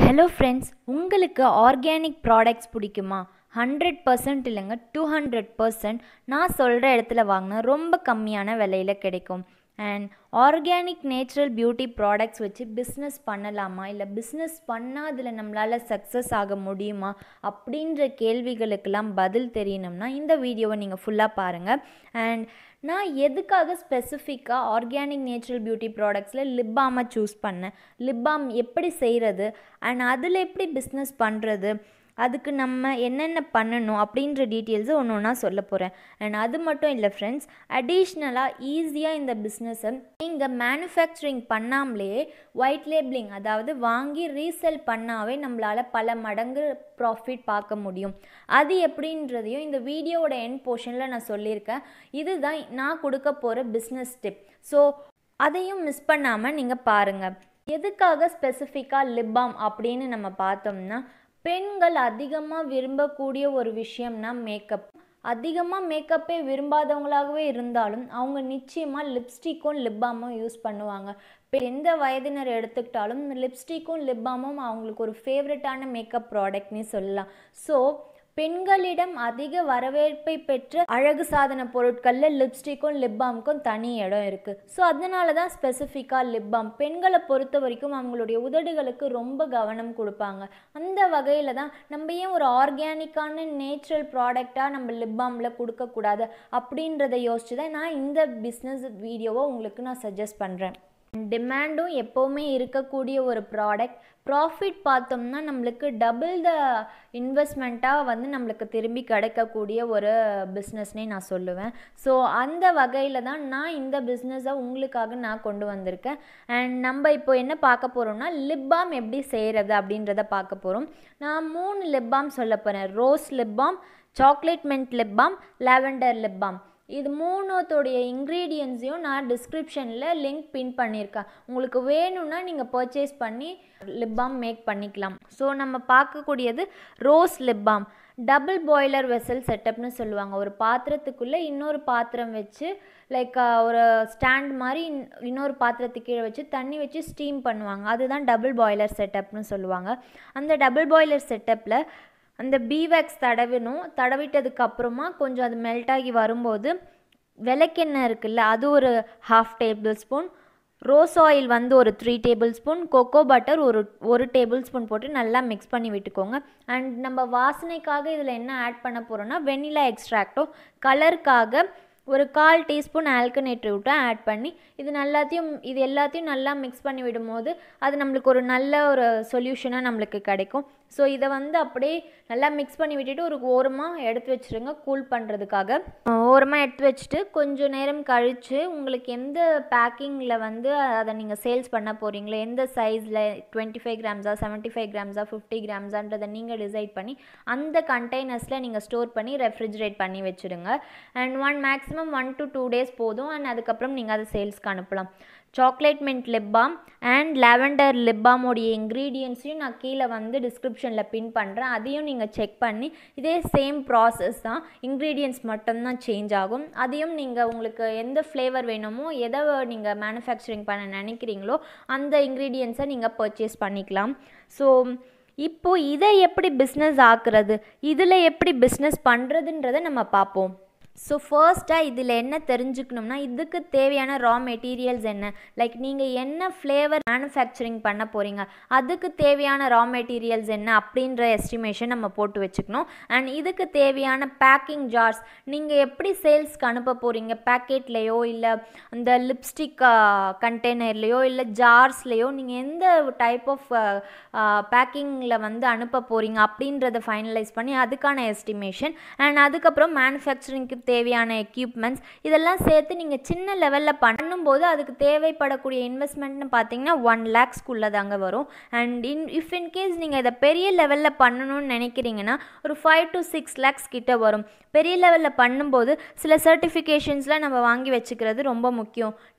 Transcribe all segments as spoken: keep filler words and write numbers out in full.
Hello friends, உங்களுக்கு organic products பிடிக்குமா? Hundred percent இல்லைங்க, டூ ஹண்ட்ரட் பர்சன்ட் நான் சொல்கிற இடத்துல வாங்கினா ரொம்ப கம்மியான விலையில் கிடைக்கும். And organic natural beauty products வச்சு பிஸ்னஸ் பண்ணலாமா, இல்லை பிஸ்னஸ் பண்ணால் அதில் நம்மளால் சக்ஸஸ் ஆக முடியுமா அப்படின்ற கேள்விகளுக்கெல்லாம் பதில் தெரியணும்னா இந்த வீடியோவை நீங்கள் ஃபுல்லாக பாருங்கள். அண்ட் நான் எதுக்காக ஸ்பெசிஃபிக்காக ஆர்கானிக் நேச்சுரல் பியூட்டி ப்ராடக்ட்ஸில் லிப் பாமை சூஸ் பண்ணேன், லிப் பாம் எப்படி செய்கிறது அண்ட் அதில் எப்படி பிஸ்னஸ் பண்ணுறது, அதுக்கு நம்ம என்னென்ன பண்ணணும் அப்படின்ற டீட்டெயில்ஸு ஒன்று ஒன்றா சொல்ல போகிறேன். அண்ட் அது மட்டும் இல்லை ஃப்ரெண்ட்ஸ், அடிஷ்னலாக ஈஸியாக இந்த பிஸ்னஸை நீங்கள் மேனுஃபேக்சரிங் பண்ணாமலேயே ஒயிட் லேபிளிங், அதாவது வாங்கி ரீசேல் பண்ணாவே நம்மளால் பல மடங்கு ப்ராஃபிட் பார்க்க முடியும். அது எப்படின்றதையும் இந்த வீடியோவோட எண்ட் போர்ஷனில் நான் சொல்லியிருக்கேன். இதுதான் நான் கொடுக்க போகிற பிஸ்னஸ் டிப். ஸோ அதையும் மிஸ் பண்ணாமல் நீங்கள் பாருங்கள். எதுக்காக ஸ்பெசிஃபிக்காக லிப் பாம் அப்படின்னு நம்ம பார்த்தோம்னா, பெண்கள் அதிகமாக விரும்பக்கூடிய ஒரு விஷயம்னா மேக்கப். அதிகமாக மேக்கப்பே விரும்பாதவங்களாகவே இருந்தாலும் அவங்க நிச்சயமாக லிப்ஸ்டிக்கும் லிப் பாமும் யூஸ் பண்ணுவாங்க. இப்போ எந்த வயதினர் எடுத்துக்கிட்டாலும் லிப்ஸ்டிக்கும் லிப் பாமும் அவங்களுக்கு ஒரு ஃபேவரட்டான மேக்கப் ப்ராடக்ட்னே சொல்லலாம். ஸோ பெண்களிடம் அதிக வரவேற்பை பெற்ற அழகு சாதன பொருட்களில் லிப்ஸ்டிக்கும் லிப் பாமுக்கும் தனி இடம் இருக்குது. ஸோ அதனால தான் ஸ்பெசிஃபிக்காக லிப் பாம். பெண்களை பொறுத்த வரைக்கும் அவங்களுடைய உதடுகளுக்கு ரொம்ப கவனம் கொடுப்பாங்க. அந்த வகையில் தான் நம்ம ஏன் ஒரு ஆர்கானிக்கான நேச்சுரல் ப்ராடக்டாக நம்ம லிப் பாமில் கொடுக்கக்கூடாது அப்படின்றத யோசிச்சு தான் நான் இந்த பிஸ்னஸ் வீடியோவை உங்களுக்கு நான் சஜஸ்ட் பண்ணுறேன். டிமாண்டும் எப்போவுமே இருக்கக்கூடிய ஒரு ப்ராடக்ட். ப்ராஃபிட் பார்த்தோம்னா நம்மளுக்கு டபுள் த இன்வெஸ்ட்மெண்ட்டாக வந்து நம்மளுக்கு திரும்பி கிடைக்கக்கூடிய ஒரு பிஸ்னஸ்னே நான் சொல்லுவேன். ஸோ அந்த வகையில் தான் நான் இந்த பிஸ்னஸை உங்களுக்காக நான் கொண்டு வந்திருக்கேன். அண்ட் நம்ம இப்போ என்ன பார்க்க போகிறோம்னா, லிப் பாம் எப்படி செய்கிறது அப்படின்றத பார்க்க போகிறோம். நான் மூணு லிப் பாம் சொல்ல போகிறேன். Rose lip balm, chocolate mint lip balm, lavender lip balm. இது மூணுத்தோடைய இன்க்ரீடியன்ஸையும் நான் டிஸ்கிரிப்ஷனில் லிங்க் பின் பண்ணியிருக்கேன். உங்களுக்கு வேணும்னா நீங்கள் பர்ச்சேஸ் பண்ணி லிப் பாம் மேக் பண்ணிக்கலாம். ஸோ நம்ம பார்க்கக்கூடியது rose lip balm. Double boiler vessel செட்டப்னு சொல்லுவாங்க. ஒரு பாத்திரத்துக்குள்ளே இன்னொரு பாத்திரம் வச்சு, லைக் ஒரு ஸ்டாண்ட் மாதிரி இன்னொரு பாத்திரத்துக்கு கீழே வச்சு தண்ணி வச்சு ஸ்டீம் பண்ணுவாங்க. அதுதான் டபுள் பாய்லர் செட்டப்னு சொல்லுவாங்க. அந்த டபுள் பாய்லர் செட்டப்பில் அந்த பீவேக்ஸ் தடவினும், தடவிட்டதுக்கு அப்புறமா கொஞ்சம் அது மெல்ட் ஆகி வரும்போது விளக்கெண்ணெய் இருக்குல்ல, அது ஒரு half tablespoon, rose oil வந்து ஒரு three tablespoon, cocoa butter ஒரு ஒரு டேபிள் ஸ்பூன் போட்டு நல்லா மிக்ஸ் பண்ணி விட்டுக்கோங்க. அண்ட் நம்ம வாசனைக்காக இதில் என்ன ஆட் பண்ண போகிறோன்னா, வெண்ணிலா எக்ஸ்ட்ராக்டோ, கலருக்காக ஒரு கால் டீஸ்பூன் ஆல்கனேட் விட்டு ஆட் பண்ணி இது எல்லாத்தையும் இது எல்லாத்தையும் நல்லா மிக்ஸ் பண்ணி விடும்போது அது நம்மளுக்கு ஒரு நல்ல ஒரு சொல்யூஷனாக நம்மளுக்கு கிடைக்கும். ஸோ இதை வந்து அப்படியே நல்லா மிக்ஸ் பண்ணி விட்டுட்டு ஒரு ஓரமாக எடுத்து வச்சுருங்க கூல் பண்ணுறதுக்காக. ஓரமாக எடுத்து வச்சுட்டு கொஞ்சம் நேரம் கழித்து உங்களுக்கு எந்த பேக்கிங்கில் வந்து அதை நீங்கள் சேல்ஸ் பண்ண போகிறீங்களோ, எந்த சைஸில் டுவெண்ட்டி ஃபைவ் கிராம்ஸா செவன்ட்டி ஃபைவ் கிராம்ஸா ஃபிஃப்டி கிராம்ஸான்றதை நீங்கள் டிசைட் பண்ணி அந்த கண்டெய்னர்ஸில் நீங்கள் ஸ்டோர் பண்ணி ரெஃப்ரிஜரேட் பண்ணி வச்சுடுங்க. And one maximum one to two days போதும். அண்ட் அதுக்கப்புறம் நீங்கள் அதை சேல்ஸ்க்கு அனுப்பலாம். Chocolate mint lip balm and lavender lip பாமோடைய இன்க்ரீடியன்ஸையும் நான் கீழே வந்து டிஸ்கிரிப்ஷனில் பின் பண்ணுறேன். அதையும் நீங்கள் செக் பண்ணி, இதே சேம் ப்ராசஸ் தான், இன்க்ரீடியன்ஸ் மட்டும்தான் சேஞ்ச் ஆகும். அதையும் நீங்கள் உங்களுக்கு எந்த ஃப்ளேவர் வேணுமோ, எதை நீங்கள் மேனுஃபேக்சரிங் பண்ண நினைக்கிறீங்களோ அந்த இன்க்ரீடியன்ஸை நீங்கள் பர்ச்சேஸ் பண்ணிக்கலாம். ஸோ இப்போது இதை எப்படி பிஸ்னஸ் ஆக்குறது, இதில் எப்படி பிஸ்னஸ் பண்ணுறதுன்றதை நம்ம பார்ப்போம். ஸோ ஃபர்ஸ்ட்டாக இதில் என்ன தெரிஞ்சுக்கணும்னா, இதுக்கு தேவையான ரா மெட்டீரியல்ஸ் என்ன, லைக் நீங்கள் என்ன ஃப்ளேவர் மேனுஃபேக்சரிங் பண்ண போகிறீங்க, அதுக்கு தேவையான ரா மெட்டீரியல்ஸ் என்ன அப்படின்ற எஸ்டிமேஷன் நம்ம போட்டு வச்சுக்கணும். அண்ட் இதுக்கு தேவையான பேக்கிங் ஜார்ஸ், நீங்கள் எப்படி சேல்ஸ்க்கு அனுப்ப போகிறீங்க, பேக்கெட்லேயோ இல்லை அந்த லிப்ஸ்டிக் கண்டெய்னர்லேயோ இல்லை ஜார்ஸ்லேயோ நீங்கள் எந்த டைப் ஆஃப் பேக்கிங்கில் வந்து அனுப்ப போகிறீங்க அப்படின்றத ஃபைனலைஸ் பண்ணி அதுக்கான எஸ்டிமேஷன். அண்ட் அதுக்கப்புறம் மேனுஃபேக்சரிங்க்கு தேவையான எக்யூப்மெண்ட்ஸ் இதெல்லாம் சேர்த்து நீங்கள் சின்ன லெவலில் பண்ணும்போது அதுக்கு தேவைப்படக்கூடிய இன்வெஸ்ட்மெண்ட்னு பார்த்தீங்கன்னா ஒன் லேக்ஸ்க்குள்ளே தாங்க வரும். அண்ட் இன் இஃப் இன்கேஸ் நீங்கள் இதை பெரிய லெவலில் பண்ணணும்னு நினைக்கிறீங்கன்னா ஒரு ஃபைவ் டு சிக்ஸ் லேக்ஸ் கிட்ட வரும். பெரிய லெவலில் பண்ணும்போது சில சர்டிஃபிகேஷன்ஸ்லாம் நம்ம வாங்கி வச்சுக்கிறது ரொம்ப முக்கியம்.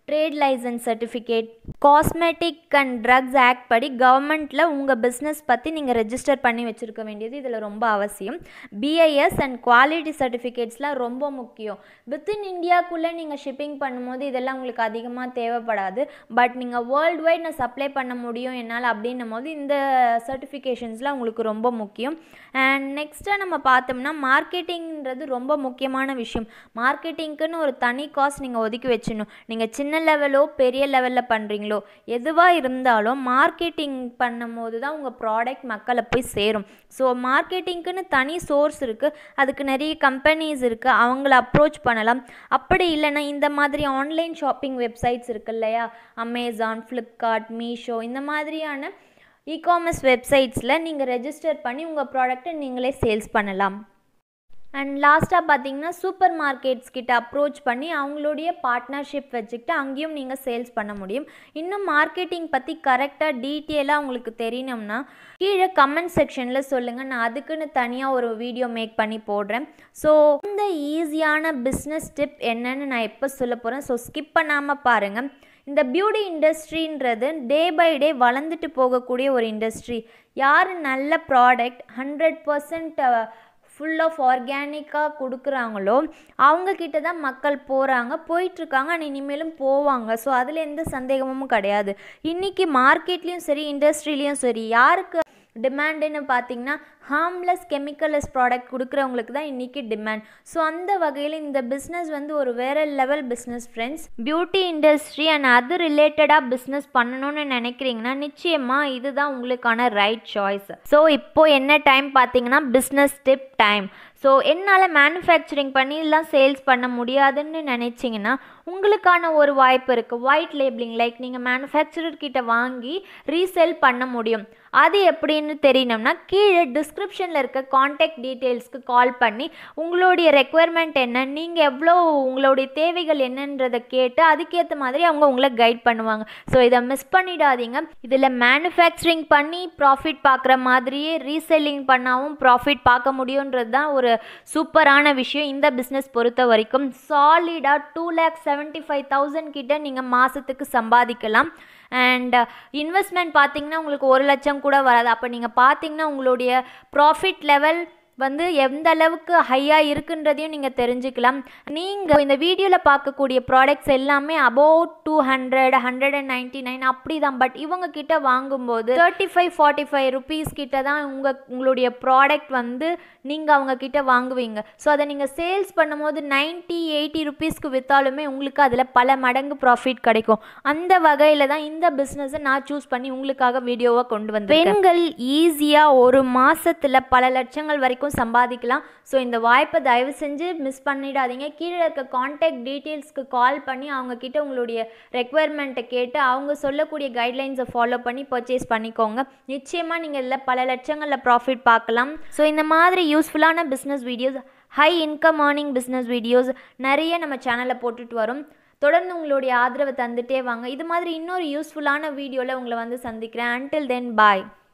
Trade license certificate, cosmetic and drugs act படி கவர்மெண்ட்டில் உங்கள் பிஸ்னஸ் பற்றி நீங்கள் ரெஜிஸ்டர் பண்ணி வச்சுருக்க வேண்டியது இதில் ரொம்ப அவசியம். பிஐஎஸ் அண்ட் குவாலிட்டி சர்டிஃபிகேட்ஸ்லாம் ரொம்ப முக்கியம். வித்தின் இந்தியாவுக்குள்ளே நீங்கள் ஷிப்பிங் பண்ணும்போது இதெல்லாம் உங்களுக்கு அதிகமாக தேவைப்படாது. பட் நீங்கள் வேர்ல்டு வைட் நான் சப்ளை பண்ண முடியும் என்னால் அப்படின்னும் போது இந்த சர்டிஃபிகேஷன்ஸ்லாம் உங்களுக்கு ரொம்ப முக்கியம். அண்ட் நெக்ஸ்ட்டாக நம்ம பார்த்தோம்னா மார்க்கெட்டிங்கிறது ரொம்ப முக்கியமான விஷயம். மார்க்கெட்டிங்க்குன்னு ஒரு தனி காஸ்ட் நீங்கள் ஒதுக்கி வச்சிடணும். நீங்கள் சின்ன லெவலோ பெரிய லெவலில் பண்ணுறீங்களோ எதுவாக இருந்தாலும் மார்க்கெட்டிங் பண்ணும் போது தான் உங்கள் ப்ராடக்ட் மக்களை போய் சேரும். ஸோ மார்க்கெட்டிங்க்குன்னு தனி சோர்ஸ் இருக்குது, அதுக்கு நிறைய கம்பெனிஸ் இருக்குது, அவங்கள அப்ரோச் பண்ணலாம். அப்படி இல்லைன்னா இந்த மாதிரி ஆன்லைன் ஷாப்பிங் வெப்சைட்ஸ் இருக்கு இல்லையா, அமேசான், ஃப்ளிப்கார்ட், மீஷோ, இந்த மாதிரியான இகாமர்ஸ் வெப்சைட்ஸில் நீங்கள் ரெஜிஸ்டர் பண்ணி உங்கள் ப்ராடக்ட்டை நீங்களே சேல்ஸ் பண்ணலாம். அண்ட் லாஸ்ட்டாக பார்த்தீங்கன்னா சூப்பர் மார்க்கெட்ஸ் கிட்ட அப்ரோச் பண்ணி அவங்களுடைய பார்ட்னர்ஷிப் வச்சுக்கிட்டு அங்கேயும் நீங்கள் சேல்ஸ் பண்ண முடியும். இன்னும் மார்க்கெட்டிங் பற்றி கரெக்டாக டீட்டெயிலாக உங்களுக்கு தெரியணும்னா கீழே கமெண்ட் செக்ஷனில் சொல்லுங்கள், நான் அதுக்குன்னு தனியாக ஒரு வீடியோ மேக் பண்ணி போடுறேன். ஸோ இந்த ஈஸியான பிஸ்னஸ் டிப் என்னன்னு நான் எப்போ சொல்ல போகிறேன், ஸோ ஸ்கிப் பண்ணாமல் பாருங்கள். இந்த பியூட்டி இண்டஸ்ட்ரின்றது டே பை டே வளர்ந்துட்டு போகக்கூடிய ஒரு இண்டஸ்ட்ரி. யார் நல்ல product hundred percent full of ஆர்கானிக்காக கொடுக்குறாங்களோ அவங்கக்கிட்ட தான் மக்கள் போகிறாங்க, போயிட்டுருக்காங்க, ஆனால் இனிமேலும் போவாங்க. ஸோ அதில் எந்த சந்தேகமும் கிடையாது. இன்றைக்கி மார்க்கெட்லேயும் சரி இண்டஸ்ட்ரியிலையும் சரி யாருக்கு டிமாண்டுன்னு பார்த்தீங்கன்னா ஹார்ம்லெஸ் கெமிக்கலஸ் ப்ராடக்ட் கொடுக்குறவங்களுக்கு தான் இன்றைக்கி டிமாண்ட். ஸோ அந்த வகையில் இந்த பிஸ்னஸ் வந்து ஒரு வேறு level business friends. Beauty industry and அது ரிலேட்டடாக பிஸ்னஸ் பண்ணணும்னு நினைக்கிறீங்கன்னா நிச்சயமாக இதுதான் உங்களுக்கான ரைட் சாய்ஸ். ஸோ இப்போது என்ன டைம் பார்த்தீங்கன்னா பிஸ்னஸ் டிப் டைம். ஸோ என்னால் மேனுஃபேக்சரிங் பண்ணி எல்லாம் சேல்ஸ் பண்ண முடியாதுன்னு நினச்சிங்கன்னா உங்களுக்கான ஒரு வாய்ப்பு இருக்குது. ஒயிட் லேபிளிங், லைக் நீங்கள் மேனுஃபேக்சரர்கிட்ட வாங்கி ரீசேல் பண்ண முடியும். அது எப்படின்னு தெரியணும்னா கீழே டிஸ்கிரிப்ஷனில் இருக்க காண்டாக்ட் டீட்டெயில்ஸ்க்கு கால் பண்ணி உங்களுடைய ரெக்குயர்மெண்ட் என்ன, நீங்கள் எவ்வளோ உங்களுடைய தேவைகள் என்னன்றதை கேட்டு அதுக்கேற்ற மாதிரி அவங்க உங்களை கைட் பண்ணுவாங்க. ஸோ இதை மிஸ் பண்ணிடாதீங்க. இதில் மேனுஃபேக்சரிங் பண்ணி ப்ராஃபிட் பார்க்குற மாதிரியே ரீசெல்லிங் பண்ணாவும் ப்ராஃபிட் பார்க்க முடியுன்றது தான் ஒரு சூப்பரான விஷயம் இந்த பிஸ்னஸ் பொறுத்த வரைக்கும். சாலிடாக two lakh seventy five thousand கிட்ட நீங்கள் மாதத்துக்கு சம்பாதிக்கலாம். அண்ட் இன்வெஸ்ட்மெண்ட் பார்த்தீங்கன்னா உங்களுக்கு ஒரு லட்சம் கூட வராது. அப்போ நீங்கள் பார்த்தீங்கன்னா உங்களுடைய ப்ராஃபிட் லெவல் வந்து எந்த அளவுக்கு ஹையாக இருக்குன்றதையும் நீங்கள் தெரிஞ்சுக்கலாம். நீங்கள் இந்த வீடியோவில் பார்க்கக்கூடிய ப்ராடக்ட்ஸ் எல்லாமே about two hundred hundred and ninety nine அப்படி தான். பட் இவங்க கிட்ட வாங்கும்போது thirty five forty five rupees கிட்ட தான் உங்கள் உங்களுடைய ப்ராடக்ட் வந்து நீங்கள் அவங்க கிட்ட வாங்குவீங்க. ஸோ அதை நீங்கள் சேல்ஸ் பண்ணும்போது நைன்ட்டி எயிட்டி ருபீஸ்க்கு விற்றாலுமே உங்களுக்கு அதில் பல மடங்கு ப்ராஃபிட் கிடைக்கும். அந்த வகையில் தான் இந்த பிஸ்னஸை நான் சூஸ் பண்ணி உங்களுக்காக வீடியோவாக கொண்டு வந்தேன். பெண்கள் ஈஸியாக ஒரு மாதத்தில் பல லட்சங்கள் வரைக்கும் சம்பாதிக்கலாம். ஸோ இந்த வாய்ப்பை தயவு செஞ்சு மிஸ் பண்ணிடாதீங்க. கீழே இருக்க காண்டாக்ட் டீட்டெயில்ஸ்க்கு கால் பண்ணி அவங்க கிட்ட உங்களுடைய ரெக்குயர்மெண்ட்டை கேட்டு அவங்க சொல்லக்கூடிய கைட்லைன்ஸை ஃபாலோ பண்ணி பர்ச்சேஸ் பண்ணிக்கோங்க. நிச்சயமாக நீங்கள் இதில் பல லட்சங்களில் ப்ராஃபிட் பார்க்கலாம். ஸோ இந்த மாதிரி யூஸ்ஃபுல்லான business videos, high income earning business videos நிறைய நம்ம சேனலில் போட்டுட்டு வரும். தொடர்ந்து உங்களுடைய ஆதரவை தந்துட்டே வாங்க. இது மாதிரி இன்னொரு யூஸ்ஃபுல்லான வீடியோவில் உங்களை வந்து சந்திக்கிறேன். அன்டில் தென் பாய்.